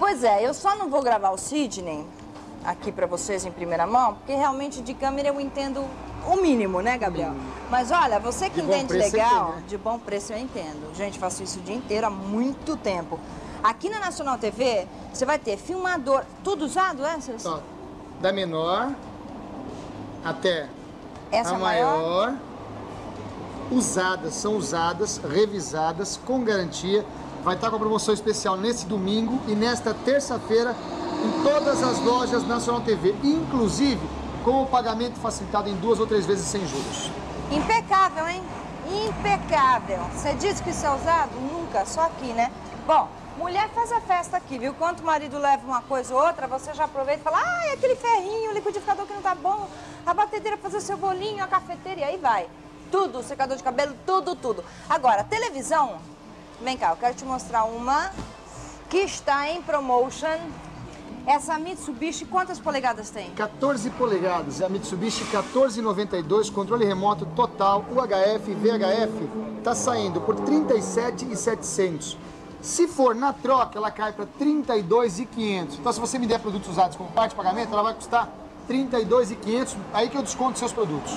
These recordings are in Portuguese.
Pois é, eu só não vou gravar o Sidney aqui pra vocês em primeira mão, porque realmente de câmera eu entendo o mínimo, né, Gabriel? Mas olha, você que entende legal, de bom preço eu entendo. Gente, faço isso o dia inteiro há muito tempo. Aqui na Nacional TV, você vai ter filmador, tudo usado, é? Ó, da menor até essa a maior. Usadas, são usadas, revisadas, com garantia. Vai estar com a promoção especial nesse domingo e nesta terça-feira em todas as lojas Nacional TV, inclusive com o pagamento facilitado em 2 ou 3 vezes sem juros. Impecável, hein? Impecável. Você disse que isso é usado? Nunca, só aqui, né? Bom, mulher faz a festa aqui, viu? Quando o marido leva uma coisa ou outra, você já aproveita e fala: ah, aquele ferrinho, o liquidificador que não tá bom, a batedeira pra fazer o seu bolinho, a cafeteira, e aí vai. Tudo, secador de cabelo, tudo, tudo. Agora, televisão, vem cá, eu quero te mostrar uma que está em promotion. Essa Mitsubishi, quantas polegadas tem? 14 polegadas, é a Mitsubishi 1492, controle remoto total, UHF, VHF, tá saindo por R$ 37.700. Se for na troca, ela cai para R$ 32.500. Então, se você me der produtos usados como parte de pagamento, ela vai custar R$ 32.500, aí que eu desconto seus produtos.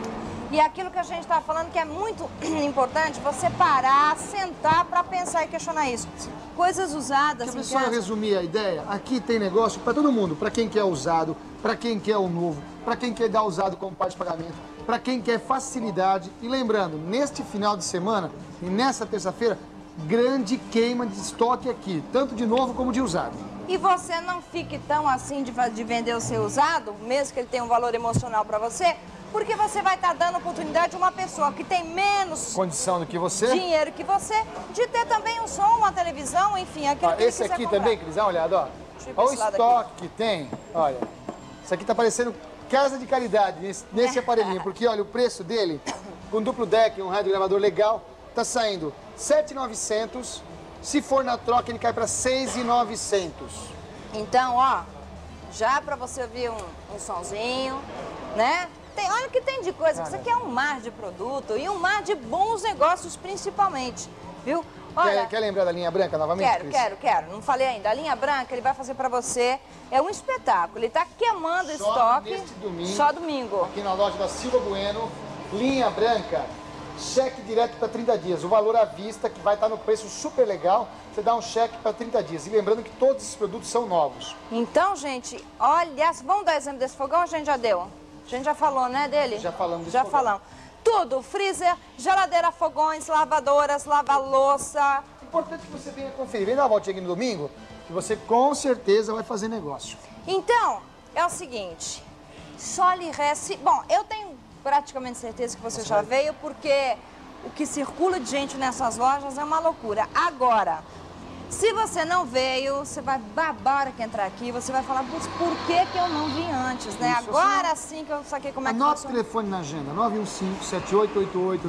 E aquilo que a gente estava falando que é muito importante, você parar, sentar para pensar e questionar isso. Coisas usadas. Deixa eu só resumir a ideia. Aqui tem negócio para todo mundo, para quem quer usado, para quem quer o novo, para quem quer dar usado como parte de pagamento, para quem quer facilidade. E lembrando, neste final de semana e nessa terça-feira, grande queima de estoque aqui, tanto de novo como de usado. E você não fique tão assim de vender o seu usado, mesmo que ele tenha um valor emocional para você, porque você vai estar dando oportunidade a uma pessoa que tem menos condição do que você, dinheiro que você, de ter também um som, uma televisão, enfim, aquilo que esse aqui comprar. Também, Cris, dá uma olhada, ó. Olha o estoque que tem, olha. Isso aqui tá parecendo casa de caridade nesse aparelhinho, porque olha, o preço dele, com duplo deck, um radiogravador legal, tá saindo R$ 7.900. Se for na troca, ele cai para R$ 6.900. Então, ó, já para você ouvir um sonzinho, né? Olha que tem de coisa, isso aqui é um mar de produto e um mar de bons negócios principalmente, viu? Olha, quer lembrar da linha branca novamente, Cris? Quero, não falei ainda. A linha branca ele vai fazer pra você, é um espetáculo, ele tá queimando estoque. Neste domingo, só domingo. Aqui na loja da Silva Bueno, linha branca, cheque direto para 30 dias, o valor à vista que vai estar no preço super legal, você dá um cheque para 30 dias. E lembrando que todos esses produtos são novos. Então, gente, olha, vamos dar exemplo desse fogão, a gente já deu. A gente já falou, né, dele? Já falamos desse Já fogão. falamos. Tudo, freezer, geladeira, fogões, lavadoras, lava-louça. Importante que você venha conferir. Vem dar uma voltinha aqui no domingo, que você com certeza vai fazer negócio. Então, é o seguinte, só lhe resta... Bom, eu tenho praticamente certeza que você já veio, porque o que circula de gente nessas lojas é uma loucura. Agora, se você não veio, você vai babar a hora que entrar aqui, você vai falar, por que eu não vim antes, né? Isso, agora sim que eu saquei como é que funciona. funciona. Anota o telefone na agenda, 915-7888,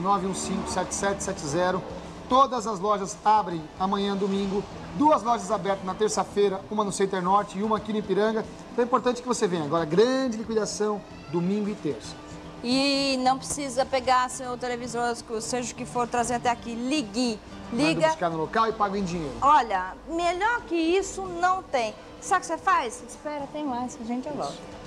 915-7770. Todas as lojas abrem amanhã, domingo. 2 lojas abertas na terça-feira, uma no Center Norte e uma aqui no Ipiranga. Então é importante que você venha. Agora, grande liquidação, domingo e terça. E não precisa pegar seu televisor, seja o que for, trazer até aqui. Liga. Manda buscar no local e paga em dinheiro. Olha, melhor que isso não tem. Sabe o que você faz? Espera, tem mais, que a gente já volta.